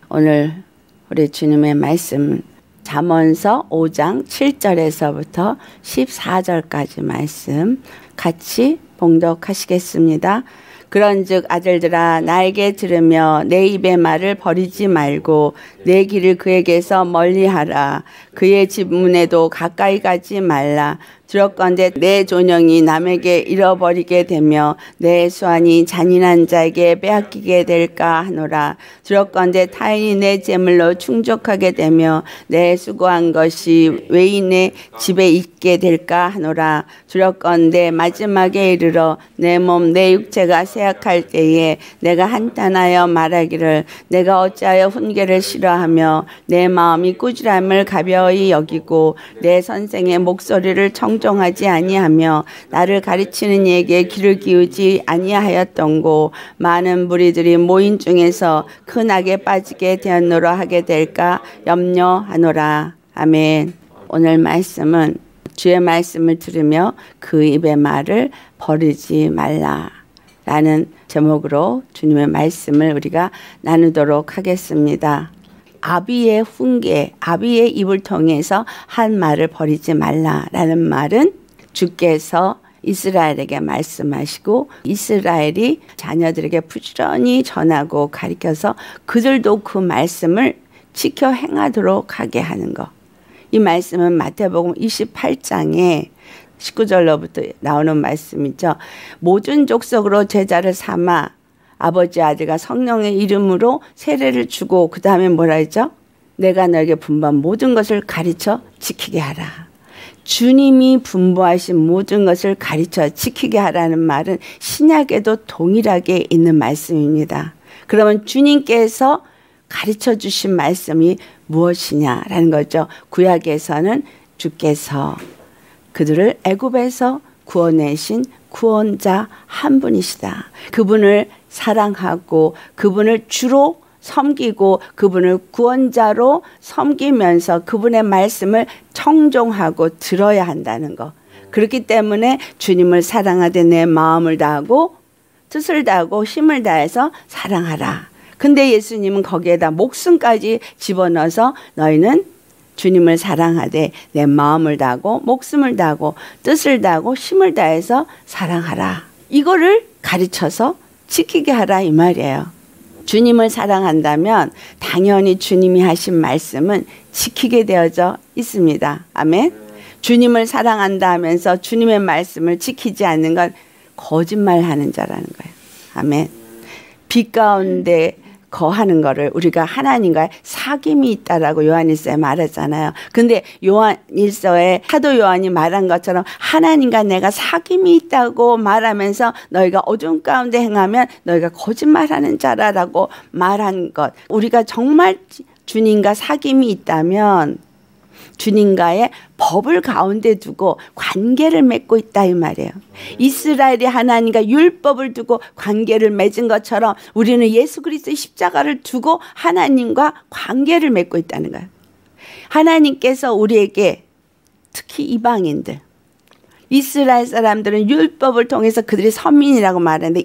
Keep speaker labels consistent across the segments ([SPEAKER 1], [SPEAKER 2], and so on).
[SPEAKER 1] 오늘 우리 주님의 말씀 잠언서 5장 7절에서부터 14절까지 말씀 같이 봉독하시겠습니다. 그런즉 아들들아 나에게 들으며 내 입의 말을 버리지 말고 내 길을 그에게서 멀리하라. 그의 집 문에도 가까이 가지 말라. 두렵건대 내 존영이 남에게 잃어버리게 되며 내 수완이 잔인한 자에게 빼앗기게 될까 하노라. 두렵건대 타인이 내 재물로 충족하게 되며 내 수고한 것이 외인의 집에 있게 될까 하노라. 두렵건대 마지막에 이르러 내 몸 내 육체가 쇠약할 때에 내가 한탄하여 말하기를 내가 어찌하여 훈계를 싫어하며 내 마음이 꾸지람을 가벼이 여기고 내 선생의 목소리를 청종하지 아니하며 나를 가르치는 이에게 귀를 기울이지 아니하였던고 많은 무리들이 모인 중에서 큰 악에 빠지게 되었노라 하게 될까 염려하노라. 아멘. 오늘 말씀은 주의 말씀을 들으며 그 입의 말을 버리지 말라 라는 제목으로 주님의 말씀을 우리가 나누도록 하겠습니다. 아비의 훈계, 아비의 입을 통해서 한 말을 버리지 말라라는 말은 주께서 이스라엘에게 말씀하시고 이스라엘이 자녀들에게 부지런히 전하고 가르쳐서 그들도 그 말씀을 지켜 행하도록 하게 하는 것. 이 말씀은 마태복음 28장에 19절로부터 나오는 말씀이죠. 모든 족속으로 제자를 삼아 아버지 아들과 성령의 이름으로 세례를 주고 그 다음에 뭐라 했죠? 내가 너에게 분부한 모든 것을 가르쳐 지키게 하라. 주님이 분부하신 모든 것을 가르쳐 지키게 하라는 말은 신약에도 동일하게 있는 말씀입니다. 그러면 주님께서 가르쳐 주신 말씀이 무엇이냐라는 거죠. 구약에서는 주께서 그들을 애굽에서 구원내신 구원자 한 분이시다. 그분을 사랑하고 그분을 주로 섬기고 그분을 구원자로 섬기면서 그분의 말씀을 청종하고 들어야 한다는 것. 그렇기 때문에 주님을 사랑하되 내 마음을 다하고 뜻을 다하고 힘을 다해서 사랑하라. 근데 예수님은 거기에다 목숨까지 집어넣어서 너희는 주님을 사랑하되 내 마음을 다하고 목숨을 다하고 뜻을 다하고 힘을 다해서 사랑하라. 이거를 가르쳐서 지키게 하라 이 말이에요. 주님을 사랑한다면 당연히 주님이 하신 말씀은 지키게 되어져 있습니다. 아멘. 주님을 사랑한다 하면서 주님의 말씀을 지키지 않는 건 거짓말하는 자라는 거예요. 아멘. 빛 가운데 거하는 거를 우리가 하나님과의 사귐이 있다라고 요한일서에 말했잖아요. 근데 요한일서에 사도 요한이 말한 것처럼 하나님과 내가 사귐이 있다고 말하면서 너희가 어둠 가운데 행하면 너희가 거짓말하는 자라라고 말한 것. 우리가 정말 주님과 사귐이 있다면 주님과의 법을 가운데 두고 관계를 맺고 있다 이 말이에요. 이스라엘이 하나님과 율법을 두고 관계를 맺은 것처럼 우리는 예수 그리스도의 십자가를 두고 하나님과 관계를 맺고 있다는 거예요. 하나님께서 우리에게 특히 이방인들, 이스라엘 사람들은 율법을 통해서 그들이 선민이라고 말하는데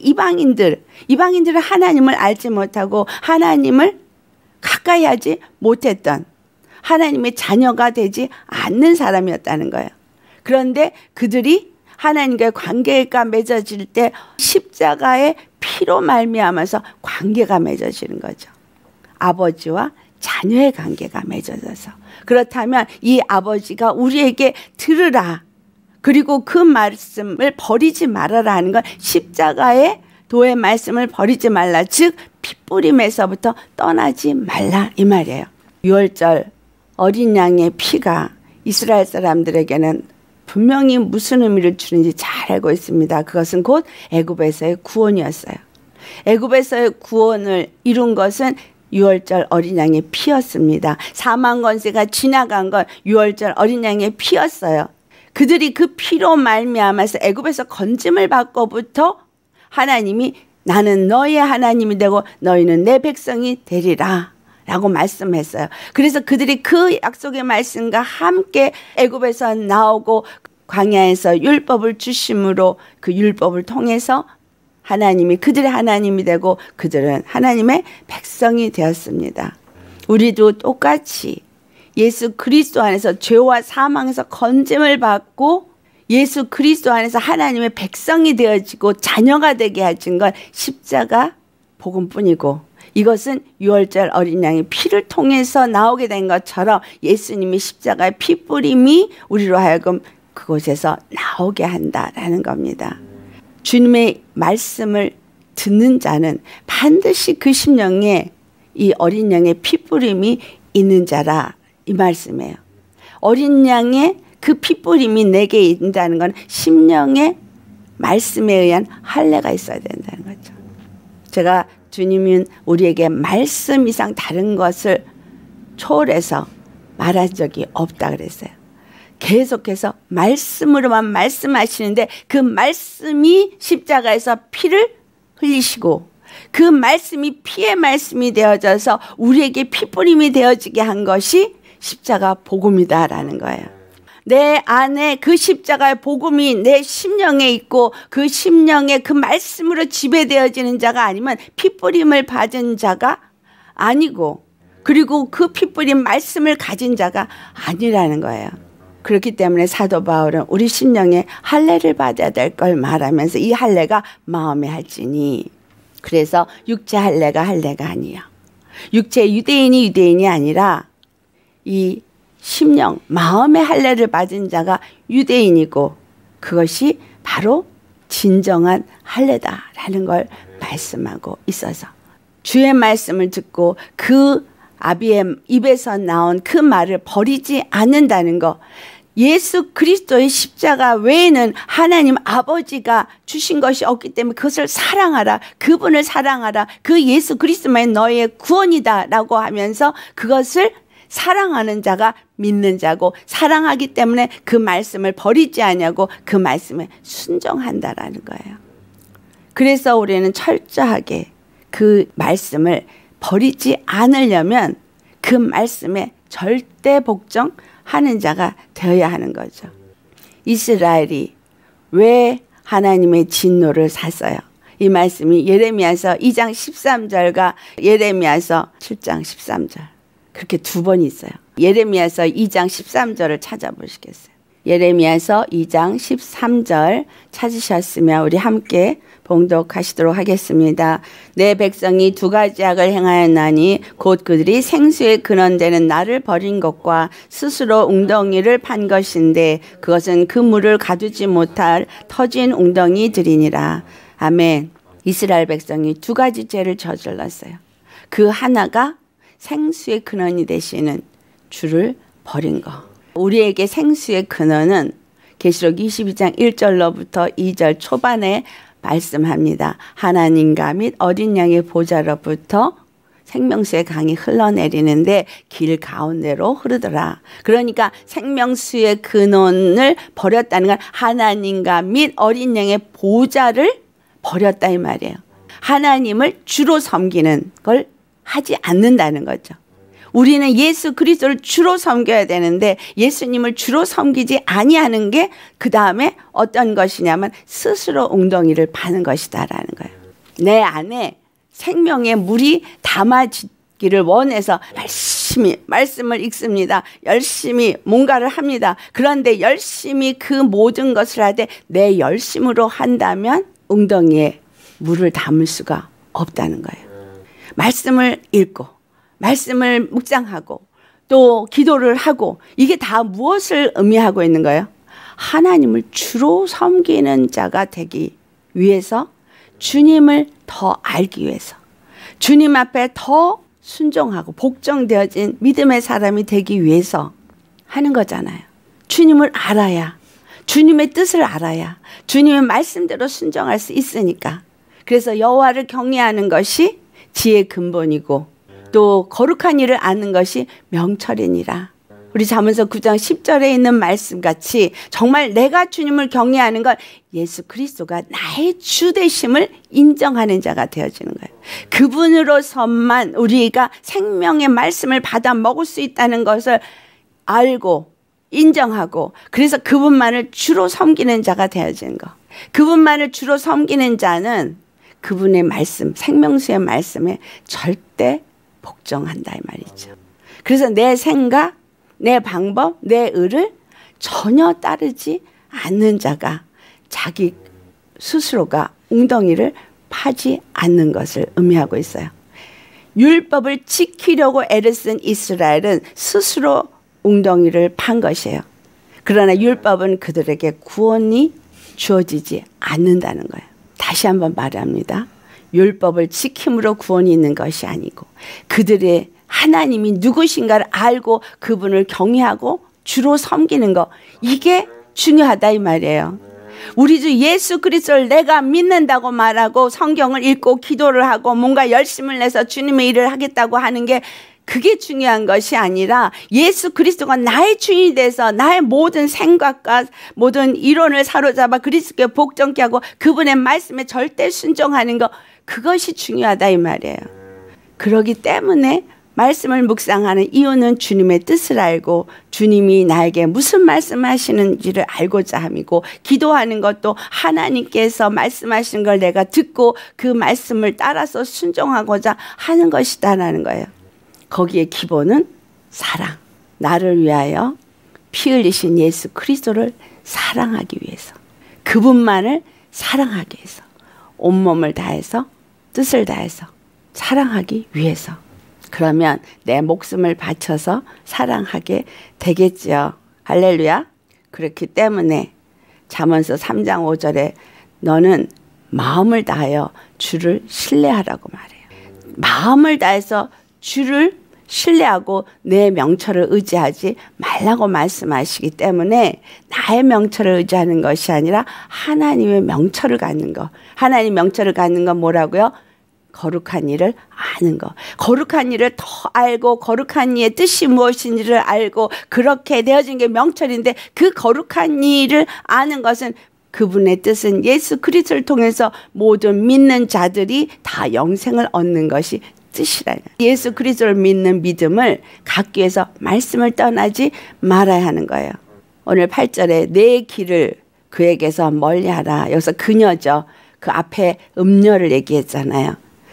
[SPEAKER 1] 이방인들은 하나님을 알지 못하고 하나님을 가까이 하지 못했던 하나님의 자녀가 되지 않는 사람이었다는 거예요. 그런데 그들이 하나님과의 관계가 맺어질 때 십자가의 피로 말미암아서 관계가 맺어지는 거죠. 아버지와 자녀의 관계가 맺어져서. 그렇다면 이 아버지가 우리에게 들으라. 그리고 그 말씀을 버리지 말아라 하는 건 십자가의 도의 말씀을 버리지 말라. 즉 핏부림에서부터 떠나지 말라 이 말이에요. 6월절 어린 양의 피가 이스라엘 사람들에게는 분명히 무슨 의미를 주는지 잘 알고 있습니다. 그것은 곧 애굽에서의 구원이었어요. 애굽에서의 구원을 이룬 것은 6월절 어린 양의 피였습니다. 사망 권세가 지나간 건 6월절 어린 양의 피였어요. 그들이 그 피로 말미암아서 애굽에서 건짐을 받고부터 하나님이 나는 너희의 하나님이 되고 너희는 내 백성이 되리라 라고 말씀했어요. 그래서 그들이 그 약속의 말씀과 함께 애굽에서 나오고 광야에서 율법을 주심으로 그 율법을 통해서 하나님이 그들의 하나님이 되고 그들은 하나님의 백성이 되었습니다. 우리도 똑같이 예수 그리스도 안에서 죄와 사망에서 건짐을 받고 예수 그리스도 안에서 하나님의 백성이 되어지고 자녀가 되게 하신 건 십자가 복음뿐이고, 이것은 유월절 어린 양의 피를 통해서 나오게 된 것처럼 예수님이 십자가의 피 뿌림이 우리로 하여금 그곳에서 나오게 한다라는 겁니다. 주님의 말씀을 듣는 자는 반드시 그 심령에 이 어린 양의 피 뿌림이 있는 자라, 이 말씀이에요. 어린 양의 그 피 뿌림이 내게 있다는 건 심령의 말씀에 의한 할례가 있어야 된다는 거죠. 제가 주님은 우리에게 말씀 이상 다른 것을 초월해서 말한 적이 없다 그랬어요. 계속해서 말씀으로만 말씀하시는데 그 말씀이 십자가에서 피를 흘리시고 그 말씀이 피의 말씀이 되어져서 우리에게 피뿌림이 되어지게 한 것이 십자가 복음이다라는 거예요. 내 안에 그 십자가의 복음이 내 심령에 있고 그 심령에 그 말씀으로 지배되어지는 자가 아니면 피뿌림을 받은 자가 아니고, 그리고 그 피뿌림 말씀을 가진 자가 아니라는 거예요. 그렇기 때문에 사도 바울은 우리 심령에 할례를 받아야 될 걸 말하면서 이 할례가 마음에 할지니, 그래서 육체 할례가 아니야. 육체 유대인이 아니라 이 심령 마음의 할례를 받은 자가 유대인이고, 그것이 바로 진정한 할례다라는 걸 말씀하고 있어서 주의 말씀을 듣고 그 아비의 입에서 나온 그 말을 버리지 않는다는 거, 예수 그리스도의 십자가 외에는 하나님 아버지가 주신 것이 없기 때문에 그것을 사랑하라, 그분을 사랑하라, 그 예수 그리스도만 너의 구원이다 라고 하면서 그것을 사랑하는 자가 믿는 자고, 사랑하기 때문에 그 말씀을 버리지 않냐고 그 말씀에 순종한다라는 거예요. 그래서 우리는 철저하게 그 말씀을 버리지 않으려면 그 말씀에 절대 복종하는 자가 되어야 하는 거죠. 이스라엘이 왜 하나님의 진노를 샀어요? 이 말씀이 예레미야서 2장 13절과 예레미야서 7장 13절 그렇게 두 번 있어요. 예레미야서 2장 13절을 찾아보시겠어요? 예레미야서 2장 13절 찾으셨으면 우리 함께 봉독하시도록 하겠습니다. 내 백성이 두 가지 악을 행하였나니 곧 그들이 생수의 근원되는 나를 버린 것과 스스로 웅덩이를 판 것인데 그것은 그 물을 가두지 못할 터진 웅덩이들이니라. 아멘. 이스라엘 백성이 두 가지 죄를 저질렀어요. 그 하나가 생수의 근원이 되시는 주를 버린 거. 우리에게 생수의 근원은 계시록 22장 1절로부터 2절 초반에 말씀합니다. 하나님과 및 어린 양의 보좌로부터 생명수의 강이 흘러내리는데 길 가운데로 흐르더라. 그러니까 생명수의 근원을 버렸다는 건 하나님과 및 어린 양의 보좌를 버렸다 이 말이에요. 하나님을 주로 섬기는 걸 하지 않는다는 거죠. 우리는 예수 그리스도를 주로 섬겨야 되는데 예수님을 주로 섬기지 아니하는 게 그 다음에 어떤 것이냐면 스스로 웅덩이를 파는 것이다라는 거예요. 내 안에 생명의 물이 담아지기를 원해서 열심히 말씀을 읽습니다. 열심히 뭔가를 합니다. 그런데 열심히 그 모든 것을 하되 내 열심으로 한다면 웅덩이에 물을 담을 수가 없다는 거예요. 말씀을 읽고 말씀을 묵상하고 또 기도를 하고 이게 다 무엇을 의미하고 있는 거예요? 하나님을 주로 섬기는 자가 되기 위해서, 주님을 더 알기 위해서, 주님 앞에 더 순종하고 복종되어진 믿음의 사람이 되기 위해서 하는 거잖아요. 주님을 알아야, 주님의 뜻을 알아야 주님의 말씀대로 순종할 수 있으니까. 그래서 여호와를 경외하는 것이 지혜의 근본이고 또 거룩한 일을 아는 것이 명철이니라. 우리 잠언서 9장 10절에 있는 말씀같이 정말 내가 주님을 경외하는 건 예수 그리스도가 나의 주 되심을 인정하는 자가 되어지는 거예요. 그분으로서만 우리가 생명의 말씀을 받아 먹을 수 있다는 것을 알고 인정하고, 그래서 그분만을 주로 섬기는 자가 되어지는 거. 그분만을 주로 섬기는 자는 그분의 말씀, 생명수의 말씀에 절대 복종한다 이 말이죠. 그래서 내 생각, 내 방법, 내 의를 전혀 따르지 않는 자가 자기 스스로가 웅덩이를 파지 않는 것을 의미하고 있어요. 율법을 지키려고 애를 쓴 이스라엘은 스스로 웅덩이를 판 것이에요. 그러나 율법은 그들에게 구원이 주어지지 않는다는 거예요. 다시 한번 말합니다. 율법을 지킴으로 구원이 있는 것이 아니고 그들의 하나님이 누구신가를 알고 그분을 경외하고 주로 섬기는 것, 이게 중요하다 이 말이에요. 우리 주 예수 그리스도를 내가 믿는다고 말하고 성경을 읽고 기도를 하고 뭔가 열심을 내서 주님의 일을 하겠다고 하는 게 그게 중요한 것이 아니라 예수 그리스도가 나의 주인이 돼서 나의 모든 생각과 모든 이론을 사로잡아 그리스도께 복종케 하고 그분의 말씀에 절대 순종하는 것, 그것이 중요하다 이 말이에요. 그러기 때문에 말씀을 묵상하는 이유는 주님의 뜻을 알고 주님이 나에게 무슨 말씀하시는지를 알고자 함이고, 기도하는 것도 하나님께서 말씀하시는 걸 내가 듣고 그 말씀을 따라서 순종하고자 하는 것이다라는 거예요. 거기에 기본은 사랑, 나를 위하여 피 흘리신 예수 그리스도를 사랑하기 위해서, 그분만을 사랑하기 위해서, 온몸을 다해서 뜻을 다해서 사랑하기 위해서. 그러면 내 목숨을 바쳐서 사랑하게 되겠죠. 할렐루야. 그렇기 때문에 잠언서 3장 5절에 너는 마음을 다하여 주를 신뢰하라고 말해요. 마음을 다해서 주를 신뢰하고 내 명철을 의지하지 말라고 말씀하시기 때문에 나의 명철을 의지하는 것이 아니라 하나님의 명철을 갖는 것. 하나님 명철을 갖는 건 뭐라고요? 거룩한 일을 아는 것. 거룩한 일을 더 알고 거룩한 일의 뜻이 무엇인지를 알고 그렇게 되어진 게 명철인데, 그 거룩한 일을 아는 것은 그분의 뜻은 예수 그리스도를 통해서 모든 믿는 자들이 다 영생을 얻는 것이 뜻이라는, 예수 그리스도를 믿는 믿음을 갖기 위해서 말씀을 떠나지 말아야 하는 거예요. 오늘 8절에 내 길을 그에게서 멀리하라. 여기서 그녀죠. 그 앞에 음녀를 얘기했잖아요.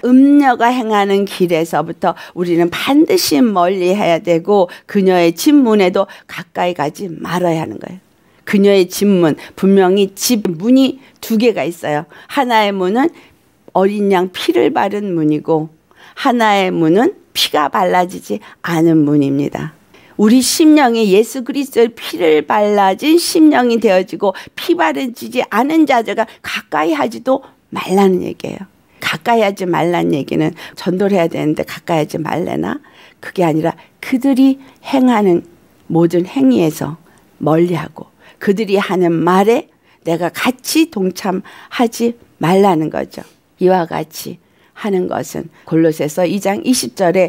[SPEAKER 1] 음녀가 행하는 길에서부터 우리는 반드시 멀리해야 되고 그녀의 집문에도 가까이 가지 말아야 하는 거예요. 그녀의 집문, 분명히 집 문이 두 개가 있어요. 하나의 문은 어린 양 피를 바른 문이고 하나의 문은 피가 발라지지 않은 문입니다. 우리 심령이 예수 그리스도의 피를 발라진 심령이 되어지고 피 바르지 않은 자들과 가까이 하지도 말라는 얘기예요. 가까이 하지 말라는 얘기는 전도를 해야 되는데 가까이 하지 말래나? 그게 아니라 그들이 행하는 모든 행위에서 멀리하고 그들이 하는 말에 내가 같이 동참하지 말라는 거죠. 이와 같이 하는 것은 골로새서 2장 20절에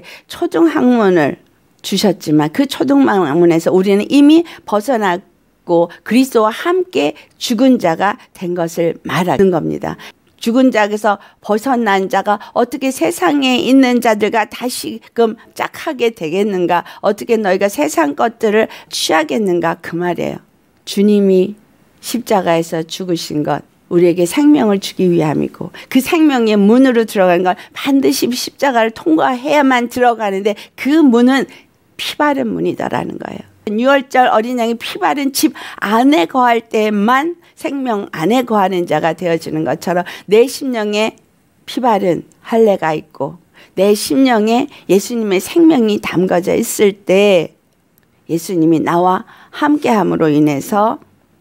[SPEAKER 1] 초등학문을 주셨지만 그 초등학문에서 우리는 이미 벗어나고 그리스도와 함께 죽은 자가 된 것을 말하는 겁니다. 죽은 자에서 벗어난 자가 어떻게 세상에 있는 자들과 다시금 짝하게 되겠는가? 어떻게 너희가 세상 것들을 취하겠는가? 그 말이에요. 주님이 십자가에서 죽으신 것, 우리에게 생명을 주기 위함이고 그 생명의 문으로 들어가는 건 반드시 십자가를 통과해야만 들어가는데 그 문은 피 바른 문이다라는 거예요. 6월절 어린 양이 피 바른 집 안에 거할 때만 생명 안에 거하는 자가 되어지는 것처럼 내 심령에 피 바른 할례가 있고 내 심령에 예수님의 생명이 담겨져 있을 때 예수님이 나와 함께함으로 인해서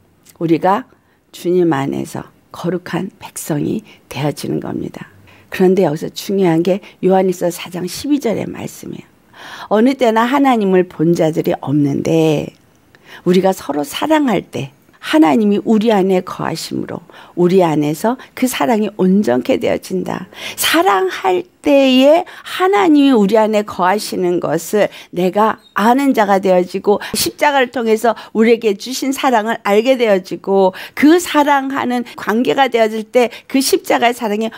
[SPEAKER 1] 우리가 주님 안에서 거룩한 백성이 되어지는 겁니다. 그런데 여기서 중요한 게 요한일서 4장 12절의 말씀이에요. 어느 때나 하나님을 본 자들이 없는데 우리가 서로 사랑할 때 하나님이 우리 안에 거하심으로 우리 안에서 그 사랑이 온전케 되어진다. 사랑할 때에 하나님이 우리 안에 거하시는 것을 내가 아는 자가 되어지고 십자가를 통해서 우리에게 주신 사랑을 알게 되어지고 그 사랑하는 관계가 되어질 때 그 십자가의 사랑이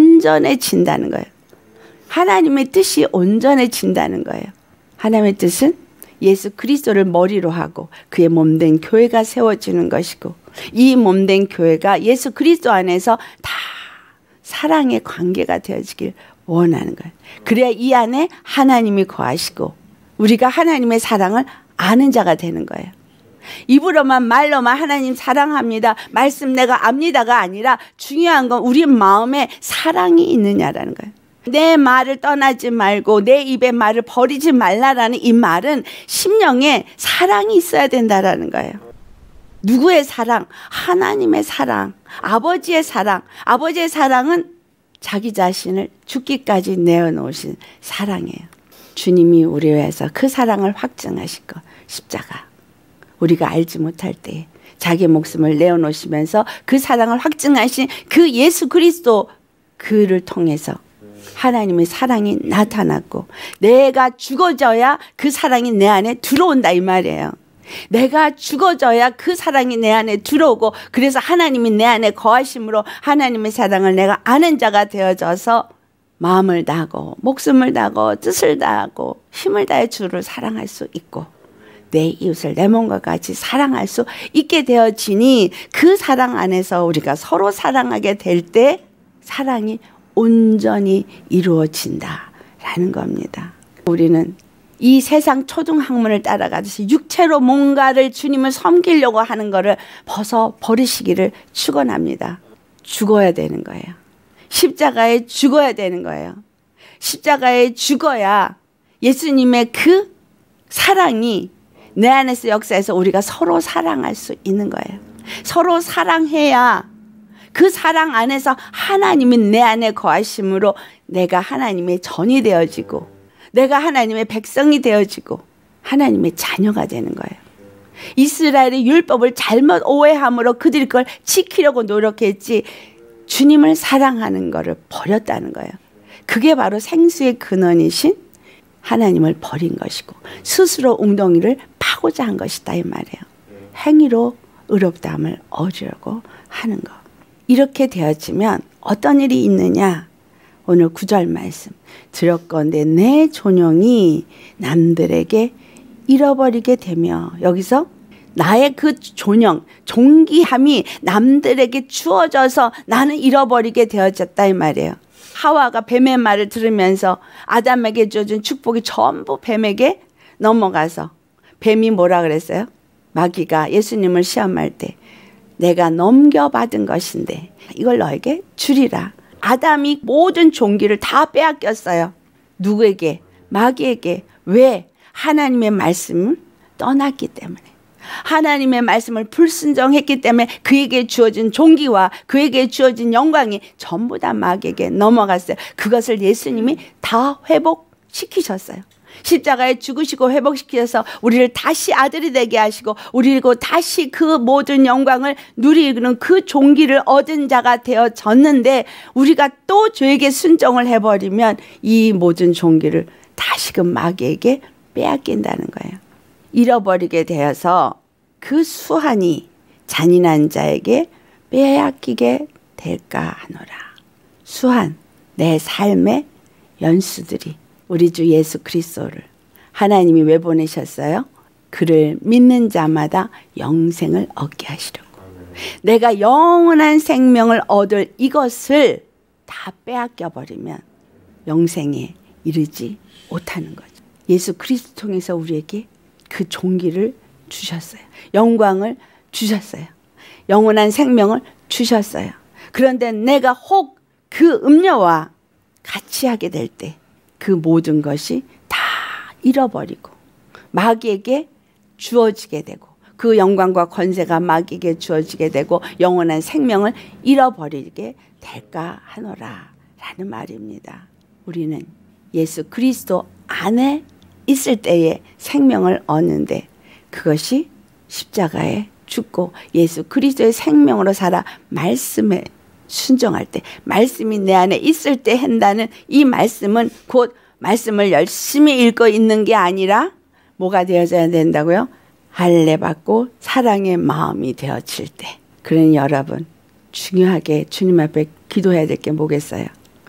[SPEAKER 1] 온전해진다는 거예요. 하나님의 뜻이 온전해진다는 거예요. 하나님의 뜻은 예수 그리스도를 머리로 하고 그의 몸된 교회가 세워지는 것이고 이 몸된 교회가 예수 그리스도 안에서 다 사랑의 관계가 되어지길 원하는 거예요. 그래야 이 안에 하나님이 거하시고 우리가 하나님의 사랑을 아는 자가 되는 거예요. 입으로만 말로만 하나님 사랑합니다, 말씀 내가 압니다가 아니라 중요한 건 우리 마음에 사랑이 있느냐라는 거예요. 내 말을 떠나지 말고 내 입의 말을 버리지 말라라는 이 말은 심령에 사랑이 있어야 된다라는 거예요. 누구의 사랑? 하나님의 사랑, 아버지의 사랑. 아버지의 사랑은 자기 자신을 죽기까지 내어놓으신 사랑이에요. 주님이 우리 위해서 그 사랑을 확증하실 것, 십자가. 우리가 알지 못할 때 자기 목숨을 내어놓으시면서 그 사랑을 확증하신 그 예수 그리스도, 그를 통해서 하나님의 사랑이 나타났고 내가 죽어져야 그 사랑이 내 안에 들어온다 이 말이에요. 내가 죽어져야 그 사랑이 내 안에 들어오고, 그래서 하나님이 내 안에 거하심으로 하나님의 사랑을 내가 아는 자가 되어져서 마음을 다하고 목숨을 다하고 뜻을 다하고 힘을 다해 주를 사랑할 수 있고 내 이웃을 내 몸과 같이 사랑할 수 있게 되어지니, 그 사랑 안에서 우리가 서로 사랑하게 될 때 사랑이 온전히 이루어진다라는 겁니다. 우리는 이 세상 초등학문을 따라가듯이 육체로 뭔가를 주님을 섬기려고 하는 것을 버리시기를 축원합니다. 죽어야 되는 거예요. 십자가에 죽어야 되는 거예요. 십자가에 죽어야 예수님의 그 사랑이 내 안에서 역사해서 우리가 서로 사랑할 수 있는 거예요. 서로 사랑해야 그 사랑 안에서 하나님이 내 안에 거하심으로 내가 하나님의 전이 되어지고 내가 하나님의 백성이 되어지고 하나님의 자녀가 되는 거예요. 이스라엘의 율법을 잘못 오해함으로 그들이 그걸 지키려고 노력했지 주님을 사랑하는 것을 버렸다는 거예요. 그게 바로 생수의 근원이신 하나님을 버린 것이고 스스로 웅덩이를 파고자 한 것이다 이 말이에요. 행위로 의롭다함을 얻으려고 하는 것. 이렇게 되어지면 어떤 일이 있느냐? 오늘 9절 말씀. 들었건대 내 존영이 남들에게 잃어버리게 되며, 여기서 나의 그 존영, 존귀함이 남들에게 주어져서 나는 잃어버리게 되어졌다 이 말이에요. 하와가 뱀의 말을 들으면서 아담에게 주어진 축복이 전부 뱀에게 넘어가서 뱀이 뭐라 그랬어요? 마귀가 예수님을 시험할 때 내가 넘겨받은 것인데 이걸 너에게 주리라. 아담이 모든 종기를 다 빼앗겼어요. 누구에게? 마귀에게. 왜? 하나님의 말씀을 떠났기 때문에. 하나님의 말씀을 불순종했기 때문에 그에게 주어진 종기와 그에게 주어진 영광이 전부 다 마귀에게 넘어갔어요. 그것을 예수님이 다 회복시키셨어요. 십자가에 죽으시고 회복시키셔서 우리를 다시 아들이 되게 하시고 우리고 다시 그 모든 영광을 누리는 그 종기를 얻은 자가 되어졌는데, 우리가 또 죄에게 순종을 해버리면 이 모든 종기를 다시금 마귀에게 빼앗긴다는 거예요. 잃어버리게 되어서 그 수한이 잔인한 자에게 빼앗기게 될까 하노라. 수한, 내 삶의 연수들이 우리 주 예수 그리스도를 하나님이 왜 보내셨어요? 그를 믿는 자마다 영생을 얻게 하시려고. 내가 영원한 생명을 얻을 이것을 다 빼앗겨 버리면 영생에 이르지 못하는 거죠. 예수 그리스도 통해서 우리에게 그 종기를 주셨어요. 영광을 주셨어요. 영원한 생명을 주셨어요. 그런데 내가 혹 그 음료와 같이 하게 될 때 그 모든 것이 다 잃어버리고 마귀에게 주어지게 되고 그 영광과 권세가 마귀에게 주어지게 되고 영원한 생명을 잃어버리게 될까 하노라 라는 말입니다. 우리는 예수 그리스도 안에 있을 때에 생명을 얻는데 그것이 십자가에 죽고 예수 그리스도의 생명으로 살아 말씀에 순종할 때, 말씀이 내 안에 있을 때 한다는 이 말씀은 곧 말씀을 열심히 읽고 있는 게 아니라 뭐가 되어져야 된다고요? 할례받고 사랑의 마음이 되어질 때. 그러니 여러분 중요하게 주님 앞에 기도해야 될 게 뭐겠어요?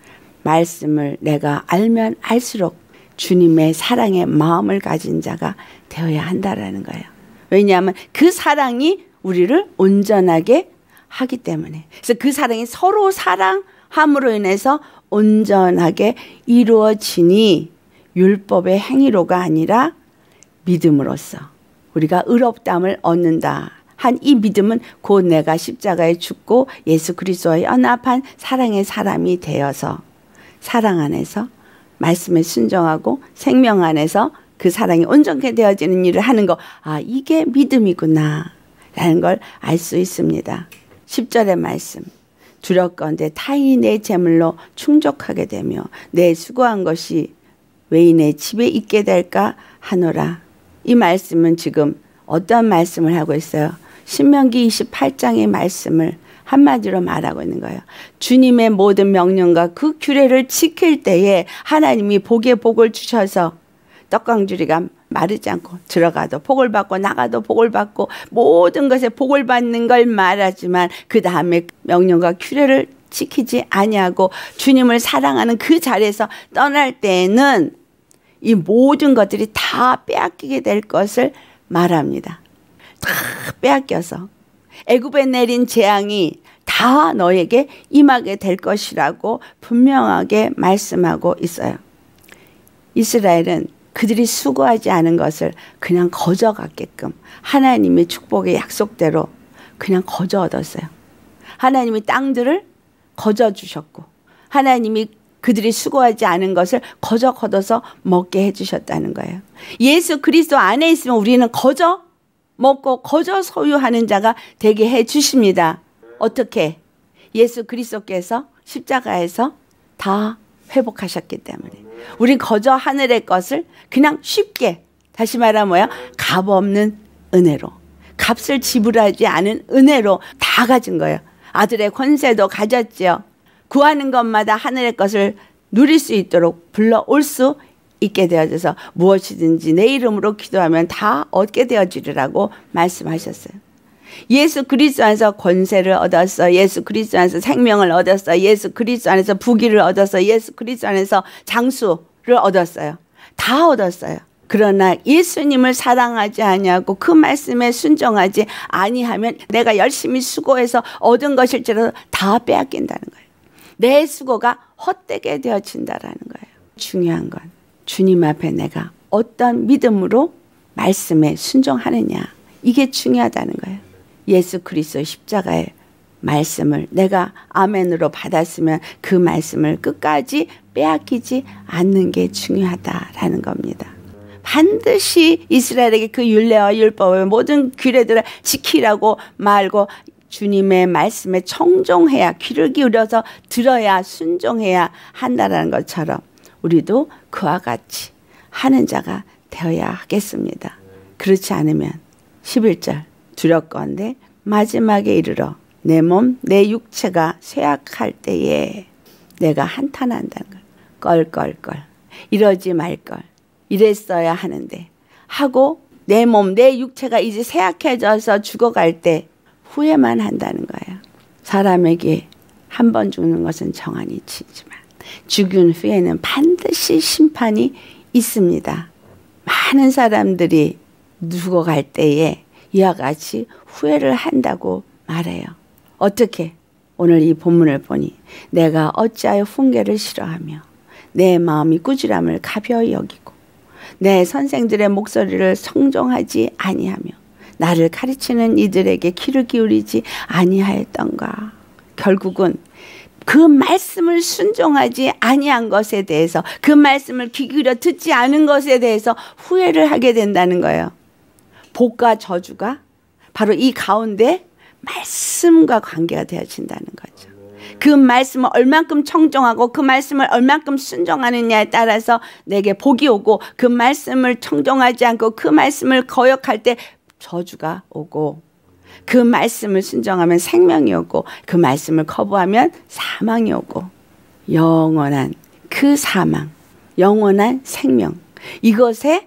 [SPEAKER 1] 말씀을 내가 알면 알수록 주님의 사랑의 마음을 가진 자가 되어야 한다라는 거예요. 왜냐하면 그 사랑이 우리를 온전하게 하기 때문에. 그래서 그 사랑이 서로 사랑함으로 인해서 온전하게 이루어지니 율법의 행위로가 아니라 믿음으로써 우리가 의롭다함을 얻는다 한 이 믿음은 곧 내가 십자가에 죽고 예수 그리스도와 연합한 사랑의 사람이 되어서 사랑 안에서 말씀에 순종하고 생명 안에서 그 사랑이 온전케 되어지는 일을 하는 거. 아, 이게 믿음이구나 라는 걸 알 수 있습니다. 10절의 말씀. 두렵건대 타인이 내 재물로 충족하게 되며 내 수고한 것이 외인의 집에 있게 될까 하노라. 이 말씀은 지금 어떤 말씀을 하고 있어요? 신명기 28장의 말씀을 한마디로 말하고 있는 거예요. 주님의 모든 명령과 그 규례를 지킬 때에 하나님이 복에 복을 주셔서 떡강주리가 마르지 않고 들어가도 복을 받고 나가도 복을 받고 모든 것에 복을 받는 걸 말하지만 그 다음에 명령과 규례를 지키지 아니하고 주님을 사랑하는 그 자리에서 떠날 때에는 이 모든 것들이 다 빼앗기게 될 것을 말합니다. 다 빼앗겨서 애굽에 내린 재앙이 다 너에게 임하게 될 것이라고 분명하게 말씀하고 있어요. 이스라엘은 그들이 수고하지 않은 것을 그냥 거저 갖게끔 하나님의 축복의 약속대로 그냥 거저 얻었어요. 하나님이 땅들을 거저 주셨고 하나님이 그들이 수고하지 않은 것을 거저 걷어서 먹게 해주셨다는 거예요. 예수 그리스도 안에 있으면 우리는 거저 먹고 거저 소유하는 자가 되게 해주십니다. 어떻게? 예수 그리스도께서 십자가에서 다 회복하셨기 때문에 우리 거저 하늘의 것을 그냥 쉽게, 다시 말하면 뭐야? 값 없는 은혜로, 값을 지불하지 않은 은혜로 다 가진 거예요. 아들의 권세도 가졌지요. 구하는 것마다 하늘의 것을 누릴 수 있도록 불러올 수 있게 되어져서 무엇이든지 내 이름으로 기도하면 다 얻게 되어지리라고 말씀하셨어요. 예수 그리스도 안에서 권세를 얻었어. 예수 그리스도 안에서 생명을 얻었어. 예수 그리스도 안에서 부귀를 얻었어. 예수 그리스도 안에서 장수를 얻었어요. 다 얻었어요. 그러나 예수님을 사랑하지 아니하고 그 말씀에 순종하지 아니하면 내가 열심히 수고해서 얻은 것일지라도 다 빼앗긴다는 거예요. 내 수고가 헛되게 되어진다라는 거예요. 중요한 건 주님 앞에 내가 어떤 믿음으로 말씀에 순종하느냐, 이게 중요하다는 거예요. 예수 그리스도 십자가의 말씀을 내가 아멘으로 받았으면 그 말씀을 끝까지 빼앗기지 않는 게 중요하다라는 겁니다. 반드시 이스라엘에게 그 율례와 율법의 모든 규례들을 지키라고 말고 주님의 말씀에 청종해야, 귀를 기울여서 들어야, 순종해야 한다는 것처럼 우리도 그와 같이 하는 자가 되어야 하겠습니다. 그렇지 않으면 11절 두렵건대 마지막에 이르러 내 몸, 내 육체가 쇠약할 때에 내가 한탄한다는 걸. 껄껄껄 이러지 말걸, 이랬어야 하는데 하고 내 몸, 내 육체가 이제 쇠약해져서 죽어갈 때 후회만 한다는 거예요. 사람에게 한 번 죽는 것은 정한이 치지만 죽은 후에는 반드시 심판이 있습니다. 많은 사람들이 죽어갈 때에 이와 같이 후회를 한다고 말해요. 어떻게? 오늘 이 본문을 보니 내가 어찌하여 훈계를 싫어하며 내 마음이 꾸지람을 가벼이 여기고 내 선생들의 목소리를 청종하지 아니하며 나를 가르치는 이들에게 귀를 기울이지 아니하였던가. 결국은 그 말씀을 순종하지 아니한 것에 대해서, 그 말씀을 귀 기울여 듣지 않은 것에 대해서 후회를 하게 된다는 거예요. 복과 저주가 바로 이 가운데 말씀과 관계가 되어진다는 거죠. 그 말씀을 얼만큼 청종하고 그 말씀을 얼만큼 순종하느냐에 따라서 내게 복이 오고, 그 말씀을 청종하지 않고 그 말씀을 거역할 때 저주가 오고, 그 말씀을 순종하면 생명이 오고, 그 말씀을 거부하면 사망이 오고, 영원한 그 사망, 영원한 생명, 이것의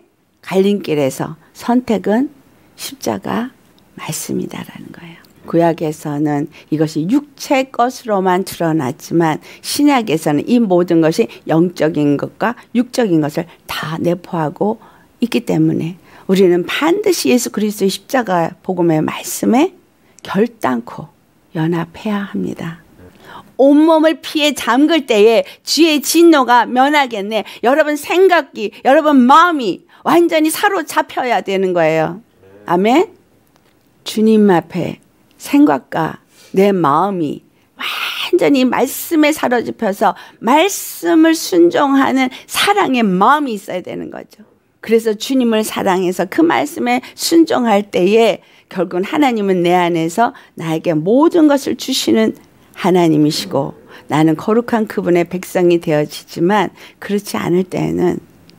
[SPEAKER 1] 갈림길에서 선택은 십자가 말씀이다라는 거예요. 구약에서는 이것이 육체 것으로만 드러났지만 신약에서는 이 모든 것이 영적인 것과 육적인 것을 다 내포하고 있기 때문에 우리는 반드시 예수 그리스도의 십자가 복음의 말씀에 결단코 연합해야 합니다. 온몸을 피에 잠글 때에 주의 진노가 면하겠네. 여러분 생각이, 여러분 마음이 완전히 사로잡혀야 되는 거예요. 아멘. 주님 앞에 생각과 내 마음이 완전히 말씀에 사로잡혀서 말씀을 순종하는 사랑의 마음이 있어야 되는 거죠. 그래서 주님을 사랑해서 그 말씀에 순종할 때에 결국은 하나님은 내 안에서 나에게 모든 것을 주시는 하나님이시고 나는 거룩한 그분의 백성이 되어지지만 그렇지 않을 때에는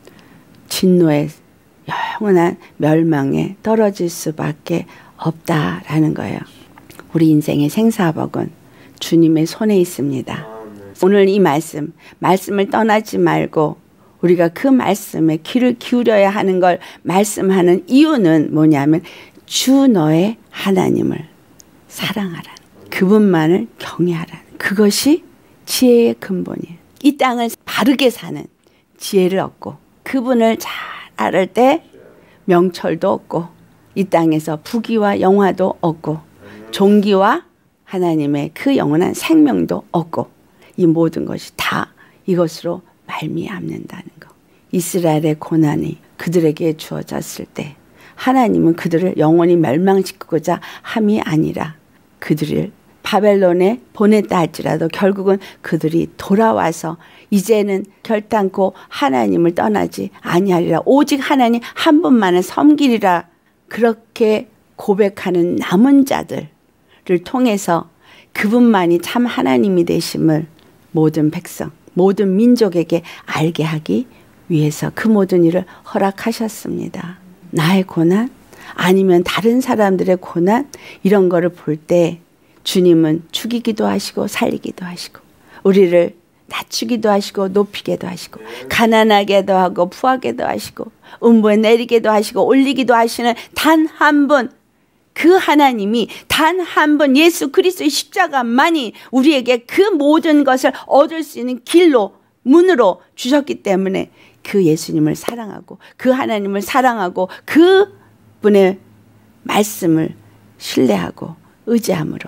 [SPEAKER 1] 진노의 영원한 멸망에 떨어질 수밖에 없다라는 거예요. 우리 인생의 생사복은 주님의 손에 있습니다. 오늘 이 말씀을 떠나지 말고 우리가 그 말씀에 귀를 기울여야 하는 걸 말씀하는 이유는 뭐냐면 주 너의 하나님을 사랑하라는, 그분만을 경외하라는, 그것이 지혜의 근본이에요. 이 땅을 바르게 사는 지혜를 얻고 그분을 잘 알을 때 명철도 얻고 이 땅에서 부귀와 영화도 얻고 존귀와 하나님의 그 영원한 생명도 얻고 이 모든 것이 다 이것으로 말미암는다는 거. 이스라엘의 고난이 그들에게 주어졌을 때 하나님은 그들을 영원히 멸망시키고자 함이 아니라 그들을 바벨론에 보냈다 할지라도 결국은 그들이 돌아와서 이제는 결단코 하나님을 떠나지 아니하리라. 오직 하나님 한 분만을 섬기리라. 그렇게 고백하는 남은 자들을 통해서 그분만이 참 하나님이 되심을 모든 백성, 모든 민족에게 알게 하기 위해서 그 모든 일을 허락하셨습니다. 나의 고난 아니면 다른 사람들의 고난 이런 거를 볼 때 주님은 죽이기도 하시고 살리기도 하시고 우리를 낮추기도 하시고 높이기도 하시고 가난하게도 하고 부하게도 하시고 음부에 내리게도 하시고 올리기도 하시는 단 한 분, 그 하나님이 단 한 분 예수 그리스도의 십자가만이 우리에게 그 모든 것을 얻을 수 있는 길로 문으로 주셨기 때문에 그 예수님을 사랑하고 그 하나님을 사랑하고 그 분의 말씀을 신뢰하고 의지함으로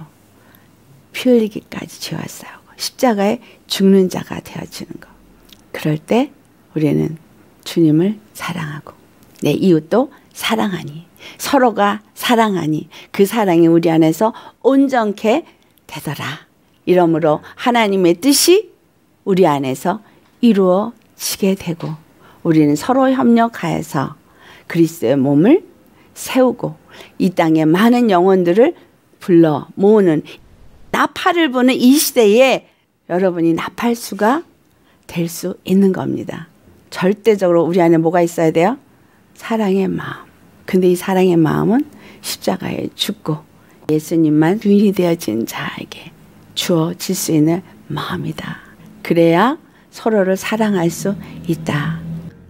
[SPEAKER 1] 피 흘리기까지 죄와 싸우고 십자가에 죽는 자가 되어지는 것. 그럴 때 우리는 주님을 사랑하고 내 이웃도 사랑하니 서로가 사랑하니 그 사랑이 우리 안에서 온전케 되더라. 이러므로 하나님의 뜻이 우리 안에서 이루어지게 되고 우리는 서로 협력하여서 그리스도의 몸을 세우고 이 땅에 많은 영혼들을 불러 모으는 나팔을 부는 이 시대에 여러분이 나팔수가 될 수 있는 겁니다. 절대적으로 우리 안에 뭐가 있어야 돼요? 사랑의 마음. 근데 이 사랑의 마음은 십자가에 죽고 예수님만 주인이 되어진 자에게 주어질 수 있는 마음이다. 그래야 서로를 사랑할 수 있다.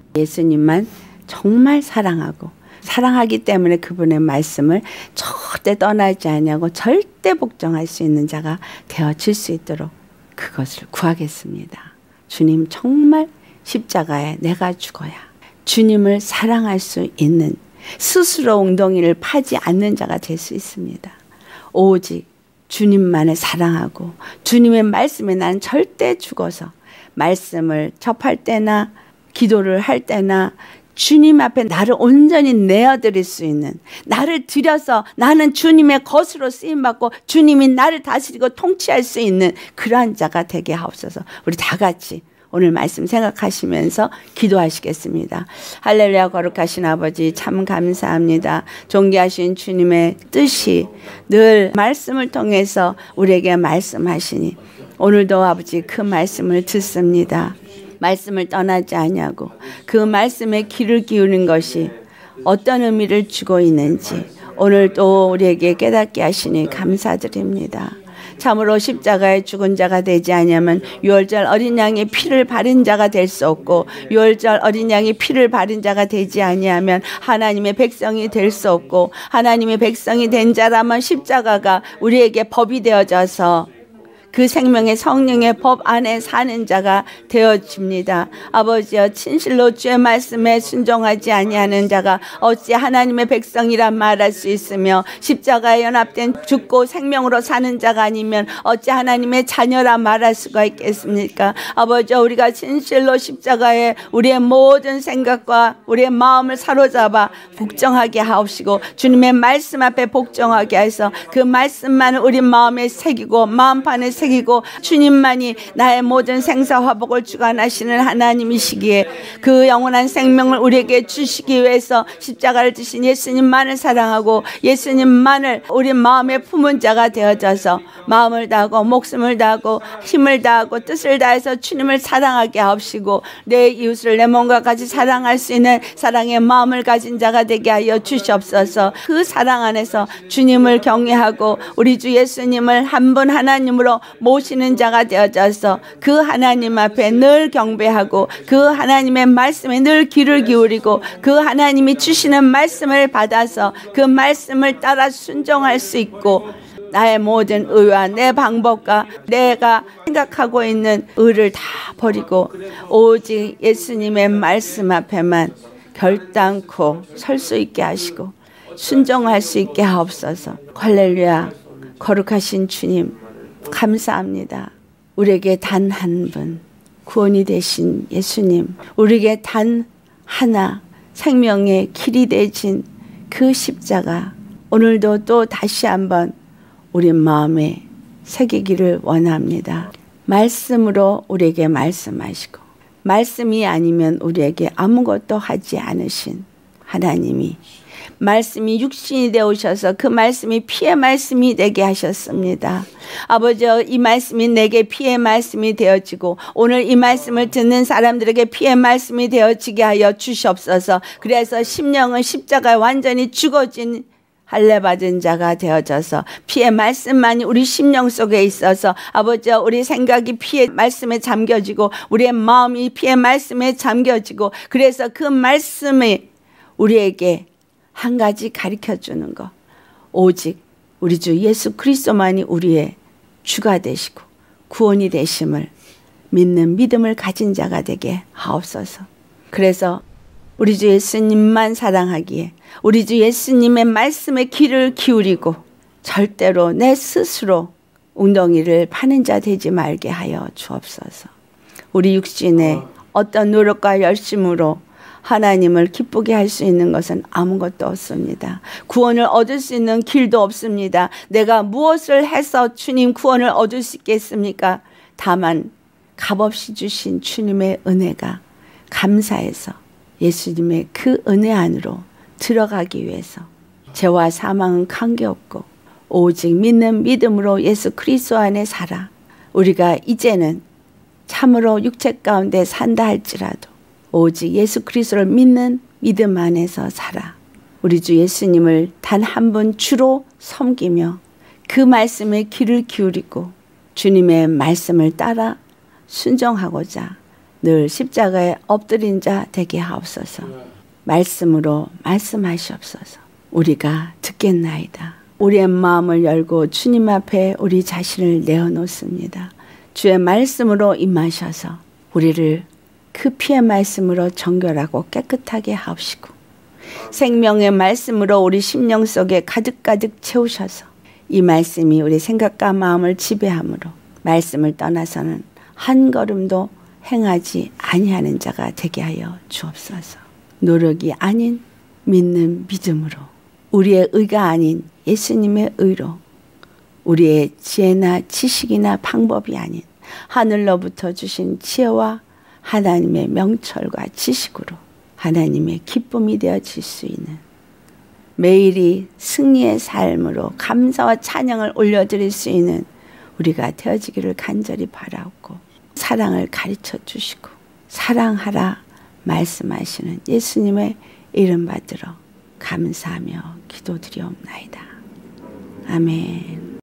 [SPEAKER 1] 예수님만 정말 사랑하고 사랑하기 때문에 그분의 말씀을 절대 떠나지 아니하고 절대 복종할 수 있는 자가 되어질 수 있도록 그것을 구하겠습니다. 주님 정말 십자가에 내가 죽어야 주님을 사랑할 수 있는 스스로 엉덩이를 파지 않는 자가 될 수 있습니다. 오직 주님만을 사랑하고 주님의 말씀에 나는 절대 죽어서 말씀을 접할 때나 기도를 할 때나 주님 앞에 나를 온전히 내어드릴 수 있는, 나를 드려서 나는 주님의 것으로 쓰임받고 주님이 나를 다스리고 통치할 수 있는 그러한 자가 되게 하옵소서. 우리 다 같이 오늘 말씀 생각하시면서 기도하시겠습니다. 할렐루야. 거룩하신 아버지 참 감사합니다. 존귀하신 주님의 뜻이 늘 말씀을 통해서 우리에게 말씀하시니 오늘도 아버지 그 말씀을 듣습니다. 말씀을 떠나지 아니하고 그 말씀에 귀를 기울이는 것이 어떤 의미를 주고 있는지 오늘 또 우리에게 깨닫게 하시니 감사드립니다. 참으로 십자가에 죽은 자가 되지 아니하면 유월절 어린 양의 피를 바른 자가 될 수 없고 유월절 어린 양의 피를 바른 자가 되지 아니하면 하나님의 백성이 될 수 없고 하나님의 백성이 된 자라면 십자가가 우리에게 법이 되어져서 그 생명의 성령의 법 안에 사는 자가 되어집니다. 아버지여, 진실로 주의 말씀에 순종하지 아니하는 자가 어찌 하나님의 백성이라 말할 수 있으며, 십자가에 연합된 죽고 생명으로 사는 자가 아니면 어찌 하나님의 자녀라 말할 수가 있겠습니까? 아버지여, 우리가 진실로 십자가에 우리의 모든 생각과 우리의 마음을 사로잡아 복종하게 하옵시고, 주님의 말씀 앞에 복종하게 하여서 그 말씀만을 우리 마음에 새기고 마음판에 새기고, 주님만이 나의 모든 생사화복을 주관하시는 하나님이시기에 그 영원한 생명을 우리에게 주시기 위해서 십자가를 지신 예수님만을 사랑하고 예수님만을 우리 마음에 품은 자가 되어져서 마음을 다하고 목숨을 다하고 힘을 다하고 뜻을 다해서 주님을 사랑하게 하옵시고, 내 이웃을 내 몸과 같이 사랑할 수 있는 사랑의 마음을 가진 자가 되게 하여 주시옵소서. 그 사랑 안에서 주님을 경외하고 우리 주 예수님을 한 분 하나님으로 모시는 자가 되어져서 그 하나님 앞에 늘 경배하고 그 하나님의 말씀에 늘 귀를 기울이고 그 하나님이 주시는 말씀을 받아서 그 말씀을 따라 순종할 수 있고, 나의 모든 의와 내 방법과 내가 생각하고 있는 의를 다 버리고 오직 예수님의 말씀 앞에만 결단코 설 수 있게 하시고 순종할 수 있게 하옵소서. 할렐루야. 거룩하신 주님, 감사합니다. 우리에게 단 한 분 구원이 되신 예수님, 우리에게 단 하나 생명의 길이 되신 그 십자가, 오늘도 또 다시 한번 우리 마음에 새기기를 원합니다. 말씀으로 우리에게 말씀하시고, 말씀이 아니면 우리에게 아무것도 하지 않으신 하나님이 말씀이 육신이 되어오셔서 그 말씀이 피의 말씀이 되게 하셨습니다. 아버지여, 이 말씀이 내게 피의 말씀이 되어지고 오늘 이 말씀을 듣는 사람들에게 피의 말씀이 되어지게 하여 주시옵소서. 그래서 심령은 십자가에 완전히 죽어진 할례 받은 자가 되어져서 피의 말씀만이 우리 심령 속에 있어서, 아버지여, 우리 생각이 피의 말씀에 잠겨지고 우리의 마음이 피의 말씀에 잠겨지고, 그래서 그 말씀이 우리에게 한 가지 가르쳐주는 것, 오직 우리 주 예수 그리스도만이 우리의 주가 되시고 구원이 되심을 믿는 믿음을 가진 자가 되게 하옵소서. 그래서 우리 주 예수님만 사랑하기에 우리 주 예수님의 말씀에 귀를 기울이고 절대로 내 스스로 웅덩이를 파는 자 되지 말게 하여 주옵소서. 우리 육신의 어떤 노력과 열심으로 하나님을 기쁘게 할 수 있는 것은 아무것도 없습니다. 구원을 얻을 수 있는 길도 없습니다. 내가 무엇을 해서 주님 구원을 얻을 수 있겠습니까? 다만 값없이 주신 주님의 은혜가 감사해서 예수님의 그 은혜 안으로 들어가기 위해서 죄와 사망은 관계없고 오직 믿는 믿음으로 예수 그리스도 안에 살아 우리가 이제는 참으로 육체 가운데 산다 할지라도 오직 예수 그리스도를 믿는 믿음 안에서 살아 우리 주 예수님을 단 한 분 주로 섬기며 그 말씀에 귀를 기울이고 주님의 말씀을 따라 순종하고자 늘 십자가에 엎드린 자 되게 하옵소서. 말씀으로 말씀하시옵소서. 우리가 듣겠나이다. 우리의 마음을 열고 주님 앞에 우리 자신을 내어놓습니다. 주의 말씀으로 임하셔서 우리를 그 피의 말씀으로 정결하고 깨끗하게 하옵시고 생명의 말씀으로 우리 심령 속에 가득가득 채우셔서 이 말씀이 우리 생각과 마음을 지배함으로 말씀을 떠나서는 한 걸음도 행하지 아니하는 자가 되게 하여 주옵소서. 노력이 아닌 믿는 믿음으로 우리의 의가 아닌 예수님의 의로 우리의 지혜나 지식이나 방법이 아닌 하늘로부터 주신 지혜와 하나님의 명철과 지식으로 하나님의 기쁨이 되어질 수 있는 매일이 승리의 삶으로 감사와 찬양을 올려드릴 수 있는 우리가 되어지기를 간절히 바라옵고 사랑을 가르쳐 주시고 사랑하라 말씀하시는 예수님의 이름 받들어 감사하며 기도드리옵나이다. 아멘.